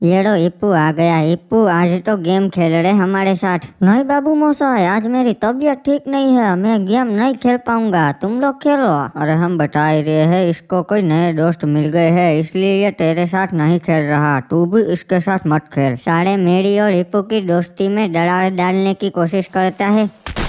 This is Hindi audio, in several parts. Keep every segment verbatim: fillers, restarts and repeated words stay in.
ये लो इप्पू आ गया। इप्पू आज तो गेम खेल रहे हमारे साथ। नहीं बाबू मोसाई, आज मेरी तबीयत ठीक नहीं है, मैं गेम नहीं खेल पाऊंगा, तुम लोग खेलो। अरे हम बता ही रहे हैं, इसको कोई नए दोस्त मिल गए हैं, इसलिए ये तेरे साथ नहीं खेल रहा, तू भी इसके साथ मत खेल। सारे मेरी और इप्पू की दोस्ती में दरार डालने की कोशिश करता है।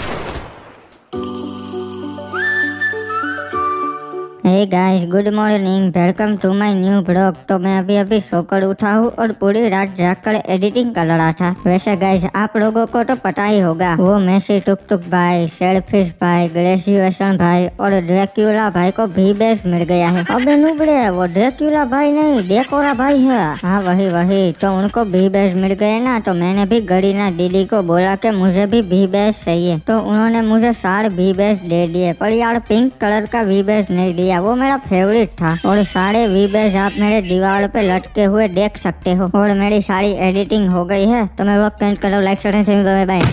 Hey guys, good morning, welcome to my new blog. तो मैं अभी अभी सोकर उठा हूँ और पूरी रात जागकर एडिटिंग कर रहा था। वैसे गाइस, आप लोगों को तो पता ही होगा, वो मेसी टुक टुक भाई, शेलफिश भाई, ग्रेजुएशन भाई और ड्रैक्यूला भाई को भी बेस मिल गया है। अबे नुबड़े, वो ड्रैक्यूला भाई नहीं, डेकोरा भाई है। हाँ वही वही, तो उनको भी बेस मिल गए ना, तो मैंने भी गरीना दीदी को बोला कि मुझे भी भी बेस चाहिए, तो उन्होंने मुझे सारे भी बेस दे दिए। पर यार पिंक कलर का भी बेस नहीं दिया, वो मेरा फेवरेट था। और सारे वीबेज आप मेरे दीवार पे लटके हुए देख सकते हो। और मेरी सारी एडिटिंग हो गई है, तो मैं लोग कमेंट करो, लाइक करें, बाय।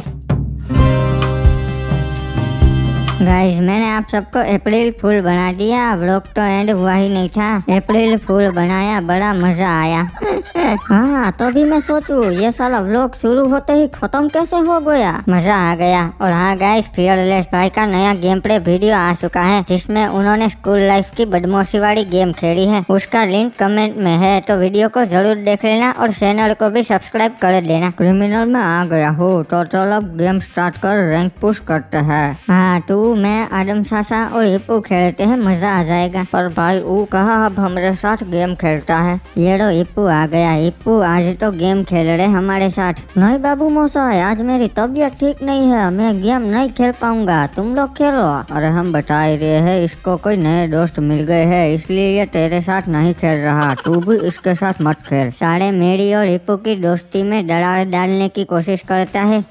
गाइस, मैंने आप सबको अप्रैल फूल बना दिया। व्लॉग तो एंड हुआ ही नहीं था, अप्रैल फूल बनाया, बड़ा मजा आया। हाँ, तो भी मैं सोचूं ये साला व्लॉग शुरू होते ही खत्म कैसे हो गया, मजा आ गया। और हाँ गाइस, फियरलेस भाई का नया गेम प्ले वीडियो आ चुका है, जिसमें उन्होंने स्कूल लाइफ की बदमाशी वाली गेम खेली है। उसका लिंक कमेंट में है, तो वीडियो को जरूर देख लेना और चैनल को भी सब्सक्राइब कर देना। क्रिमिनल में आ गया हो, तो चलो अब गेम स्टार्ट कर रैंक पुश करते हैं। हाँ, तू मैं आदम सासा और इप्पू खेलते हैं, मजा आ जाएगा। पर भाई वो कहा अब हमारे साथ गेम खेलता है। ये लो इप्पू आ गया। इप्पू आज तो गेम खेल रहे हमारे साथ। नहीं बाबू मोसाई, आज मेरी तबीयत ठीक नहीं है, मैं गेम नहीं खेल पाऊंगा, तुम लोग खेलो। अरे हम बता ही रहे हैं, इसको कोई नए दोस्त मिल गए हैं, इसलिए ये तेरे साथ नहीं खेल रहा, तू भी इसके साथ मत खेल। सारे मेरी और इप्पू की दोस्ती में दरार डालने की कोशिश करता है।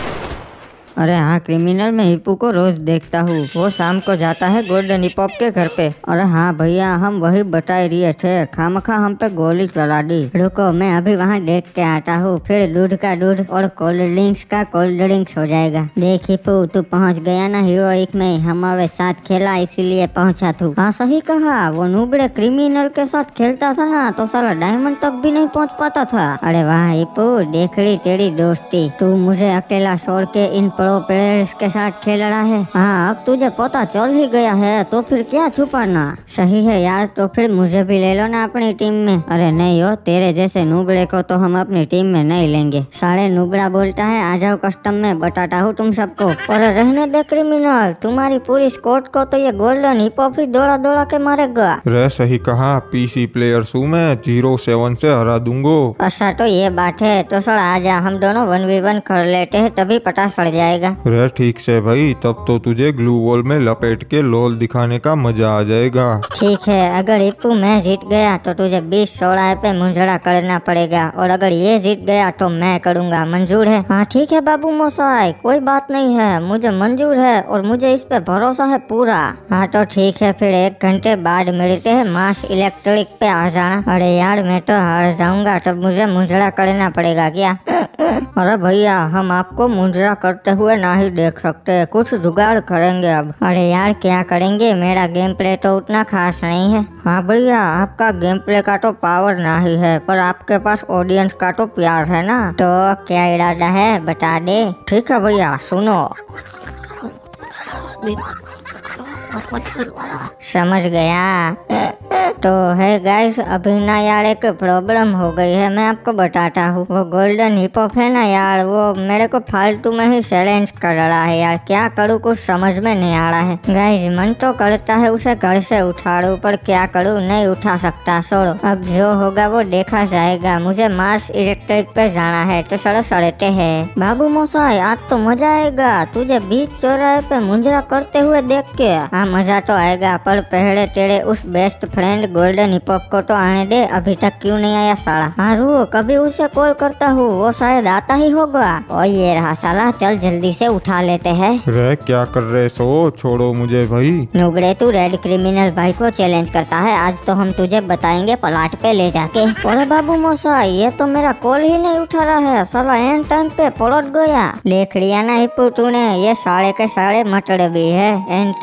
अरे हाँ, क्रिमिनल में हिप्पू को रोज देखता हूँ, वो शाम को जाता है गोल्डन हिप हॉप के घर पे। अरे हाँ भैया, हम वही बता रहे थे, खामखा हम पे गोली चला दी। रुको मैं अभी वहाँ देख के आता हूँ, फिर दूध का दूध और कोल्ड ड्रिंक्स का कोल्ड ड्रिंक्स हो जाएगा। देख हिप्पू, तू पहुँच गया ना हीरोइक में, हमारे साथ खेला इसीलिए पहुँचा तू। हाँ सही कहा, वो नुबड़े क्रिमिनल के साथ खेलता था ना, तो साला डायमंड तक भी नहीं पहुँच पाता था। अरे वाह हिप्पू, देख ली तेरी दोस्ती, तू मुझे अकेला छोड़ के इन प्रो प्लेयर्स के साथ खेल रहा है। हाँ, अब तुझे पता चल ही गया है, तो फिर क्या छुपाना। सही है यार, तो फिर मुझे भी ले लो ना अपनी टीम में। अरे नहीं हो, तेरे जैसे नुबड़े को तो हम अपनी टीम में नहीं लेंगे। सारे नुबड़ा बोलता है आ जाओ कस्टम में, बताता हूँ तुम सबको। और रहने दे क्रिमिनल, तुम्हारी पूरी स्क्वाड को तो ये गोल्डन हिप हॉप ही दौड़ा दौड़ा के मारेगा। रे सही कहा, पीसी प्लेयर हूँ मैं, जीरो सेवन से हरा दूंगो। अच्छा तो ये बात है, तो सर आजा, हम दोनों वन वी वन कर लेते हैं, तभी पता चल जाएगा। रे ठीक से भाई, तब तो तुझे ग्लू वॉल में लपेट के लोल दिखाने का मजा आ जाएगा। ठीक है, अगर इप्पू मैं जीत गया तो तुझे बीस सोलह पे मुंझड़ा करना पड़ेगा, और अगर ये जीत गया तो मैं करूँगा, मंजूर है? हाँ ठीक है बाबू मोसाई, कोई बात नहीं है, मुझे मंजूर है और मुझे इस पे भरोसा है पूरा। हाँ तो ठीक है, फिर एक घंटे बाद मिलते हैं, मास इलेक्ट्रिक पे आ जाना। अरे यार मैं तो हार जाऊंगा, तब मुझे मुंझड़ा करना पड़ेगा क्या? अरे भैया, हम आपको मुंझड़ा करते हुए ना ही देख सकते, कुछ जुगाड़ करेंगे अब। अरे यार क्या करेंगे, मेरा गेम प्ले तो उतना खास नहीं है। हाँ भैया, आपका गेम प्ले का तो पावर ना ही है, पर आपके पास ऑडियंस का तो प्यार है ना, तो क्या इरादा है बता दे। ठीक है भैया, सुनो, समझ गया। तो है गाइस, अभी ना यार एक प्रॉब्लम हो गई है, मैं आपको बताता हूँ। वो गोल्डन हिप हॉप है ना यार, वो मेरे को फालतू में ही चैलेंज कर रहा है यार, क्या करूँ कुछ समझ में नहीं आ रहा है। गाइस मन तो करता है उसे घर से उठाड़ू, पर क्या करूँ, नहीं उठा सकता, छोड़ो, अब जो होगा वो देखा जाएगा। मुझे मार्स इलेक्ट्रिक पे जाना है, तो चलो चलते हैं। बाबू मोसाई, आज तो मजा आएगा, तुझे बीच चौराहे पे मुंजरा करते हुए देख के। हाँ मजा तो आएगा, पर पहले तेरे उस best friend golden hip hop को तो आने दे, अभी तक क्यों नहीं आया साला? हाँ रुक, कभी उसे कॉल करता हूँ, वो शायद आता ही होगा। और ये रहा साला, चल जल्दी से उठा लेते हैं। रे क्या कर रहे सो, छोड़ो मुझे भाई। नुबड़े, तू रेड क्रिमिनल भाई को चैलेंज करता है, आज तो हम तुझे बताएंगे पलाट पे ले जाके। अरे बाबू मोसाई, ये तो मेरा कॉल ही नहीं उठा रहा है साला, एंड टाइम पे पलट गया। देख लिया ना हिप्पू तूने, ये साढ़े के साढ़े मटड़े भी है, एंड टाइम पे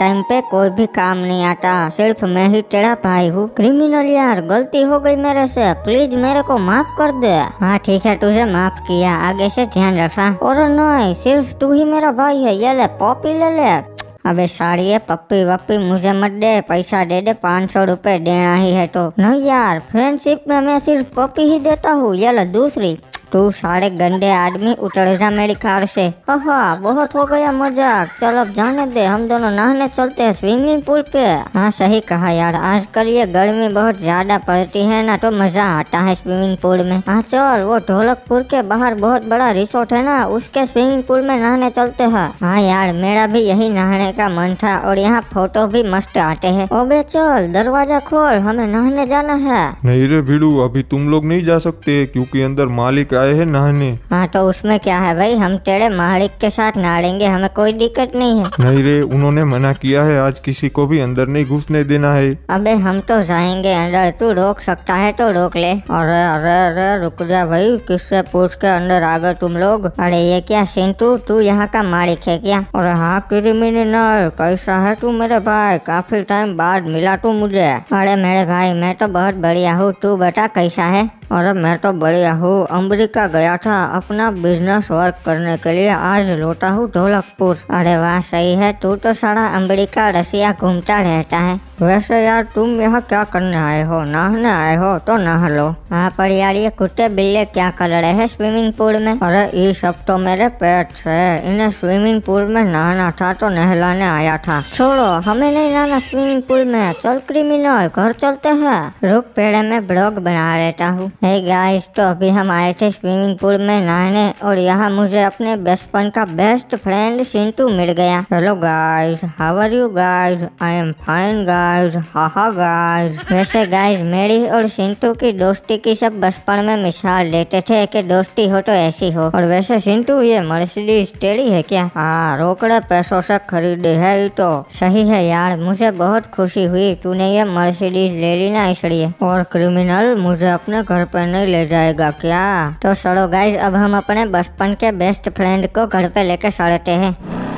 कोई भी काम नहीं आता, सिर्फ मैं ही तेरा भाई हूँ। क्रिमिनल यार, गलती हो गई मेरे से, प्लीज मेरे को माफ कर दे। हाँ ठीक है, तुझे माफ किया, आगे से ध्यान रखना। और नहीं, सिर्फ तू ही मेरा भाई है, ये ले पॉपी ले ले। अबे साड़िए, पप्पी वप्पी मुझे मत दे, पैसा दे दे, पाँच सौ रुपए देना ही है तो। नहीं यार, फ्रेंडशिप में मैं सिर्फ पप्पी ही देता हूँ, ये ले दूसरी। तू सारे गंदे आदमी, उतर जा मेरी कार से। हाँ बहुत हो गया मजाक, चल अब जाने दे, हम दोनों नहाने चलते हैं स्विमिंग पूल पे। हाँ सही कहा यार, आजकल ये गर्मी बहुत ज्यादा पड़ती है ना, तो मजा आता है स्विमिंग पूल में। हाँ चल, वो ढोलकपुर के बाहर बहुत बड़ा रिसोर्ट है ना, उसके स्विमिंग पूल में नहाने चलते हैं। हाँ यार, मेरा भी यही नहाने का मन था, और यहाँ फोटो भी मस्त आते हैं। ओबे चल, दरवाजा खोल, हमें नहाने जाना है। नहीं रे भिड़ू, अभी तुम लोग नहीं जा सकते, क्योंकि अंदर मालिक आए हैं नहाने। हाँ तो उसमें क्या है भाई, हम तेरे मालिक के साथ नहाएंगे, हमें कोई दिक्कत नहीं है। नहीं रे, उन्होंने मना किया है, आज किसी को भी अंदर नहीं घुसने देना है। अबे हम तो जाएंगे अंदर, तू रोक सकता है तो रोक ले। अरे अरे अरे रुक जा भाई, किससे पूछ के अंदर आ गए तुम लोग। अरे ये क्या सिंटू, तू यहाँ का मालिक है क्या? अरे हाँ क्रिमिनल, कैसा है तू मेरे भाई, काफी टाइम बाद मिला तू मुझे। अरे मेरे भाई, मैं तो बहुत बढ़िया हूँ, तू बता कैसा है? अरे मैं तो बढ़िया हूँ, अमेरिका गया था अपना बिजनेस वर्क करने के लिए, आज लौटा हूँ ढोलकपुर। अरे वाह सही है, तू तो सारा अमेरिका रसिया घूमता रहता है। वैसे यार तुम यहाँ क्या करने आए हो? नहाने आए हो तो नहा लो। हाँ पर यार, ये कुत्ते बिल्ले क्या कर रहे हैं स्विमिंग पूल में? अरे ये सब तो मेरे पेट्स है, इन्हें स्विमिंग पूल में नहाना था तो नहलाने आया था। छोड़ो, हमें नहीं नहाना स्विमिंग पूल में, चल क्रिमिनल घर चलते हैं। रुक पेड़े में ब्लॉग बना लेता हूँ। हे गाइस, तो अभी हम आए थे स्विमिंग पूल में नहाने, और यहाँ मुझे अपने बचपन का बेस्ट फ्रेंड सिंटू मिल गया। Hello guys, how are you guys? I am fine guys, हाहा गाइस। वैसे गाइस, मेरी और सिंटू की दोस्ती की सब बचपन में मिसाल देते थे कि दोस्ती हो तो ऐसी हो। और वैसे सिंटू, ये मर्सिडीज तेरी है क्या? हाँ, रोकड़े पैसों से खरीदी है ये तो। सही है यार, मुझे बहुत खुशी हुई तूने ये मर्सिडीज ले ली ना इसलिए। और क्रिमिनल, मुझे अपने घर पे नहीं ले जाएगा क्या? तो चलो गाइस, अब हम अपने बचपन के बेस्ट फ्रेंड को घर पे लेके चलते हैं।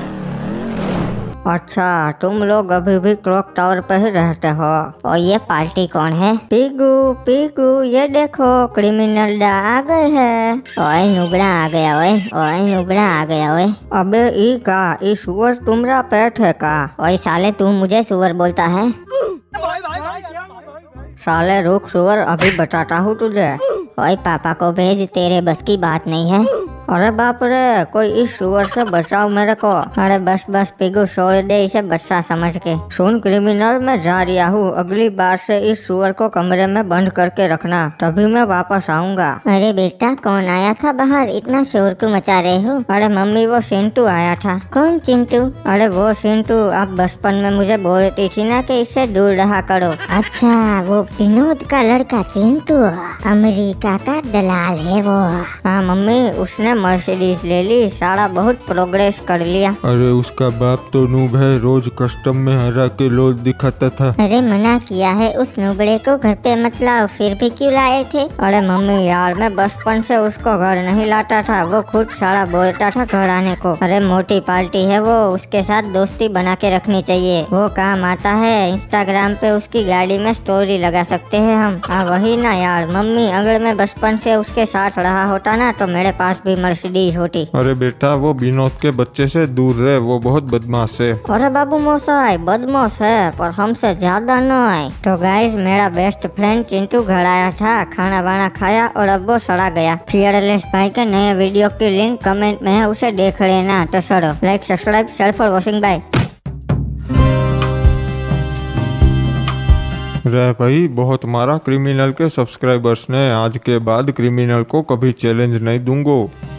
अच्छा, तुम लोग अभी भी क्लॉक टावर पे ही रहते हो? और ये पार्टी कौन है? पीगू पीगू, ये देखो क्रिमिनल दा आ गए हैं। ओए नुगड़ा आ गया, ओए ओए नुगड़ा आ गया। ओए अबे ई का, ई सुअर तुम्हारा पेट है का? ओए साले, तू मुझे सुअर बोलता है? साले रुक सुअर, अभी बताता हूँ तुझे। ओए पापा को भेज, तेरे बस की बात नहीं है। अरे बाप रे, कोई इस सुअर से बचाओ मेरे को। अरे बस बस पिगू, छोड़ दे इसे बच्चा समझ के। सुन क्रिमिनल, मैं जा रहा हूँ, अगली बार से इस सुअर को कमरे में बंद करके रखना, तभी मैं वापस आऊँगा। अरे बेटा, कौन आया था बाहर, इतना शोर क्यों मचा रहे हो? अरे मम्मी, वो सिंटू आया था। कौन चिंटू? अरे वो सिंटू, आप बचपन में मुझे बोलती थी ना कि इससे दूर रहा करो। अच्छा, वो विनोद का लड़का चिंटू, अमेरिका का दलाल है वो। हाँ मम्मी, उसने मर्सिडीज ले ली, सारा बहुत प्रोग्रेस कर लिया। अरे उसका बाप तो नूब है, रोज कस्टम में हरा के लोल दिखाता था। अरे मना किया है उस नुबड़े को घर पे मत लाओ, फिर भी क्यों लाए थे? अरे मम्मी यार, मैं बचपन से उसको घर नहीं लाता था, वो खुद सारा बोलता था घर आने को। अरे मोटी पार्टी है वो, उसके साथ दोस्ती बना के रखनी चाहिए, वो काम आता है। इंस्टाग्राम पे उसकी गाड़ी में स्टोरी लगा सकते हैं हम। हाँ वही ना यार मम्मी, अगर मैं बचपन से उसके साथ रहा होता ना तो मेरे पास भी मर्सिडीज होती। अरे बेटा, वो विनोद के बच्चे से दूर रहे, वो बहुत बदमाश है। अरे बाबू मोसाई, बदमाश है पर हमसे ज्यादा नहीं। तो गाइस, मेरा बेस्ट फ्रेंड चिंटू घर आया था, खाना वाना खाया और अब वो सड़ा गया। फियरलेस भाई के नए वीडियो की लिंक कमेंट में है, उसे देख लेना। तो चलो लाइक सब्सक्राइब, सेल्फ फॉर वॉशिंग बाय। रे भाई, बहुत मारा क्रिमिनल के सब्सक्राइबर्स ने, आज के बाद क्रिमिनल को कभी चैलेंज नहीं दूंगो।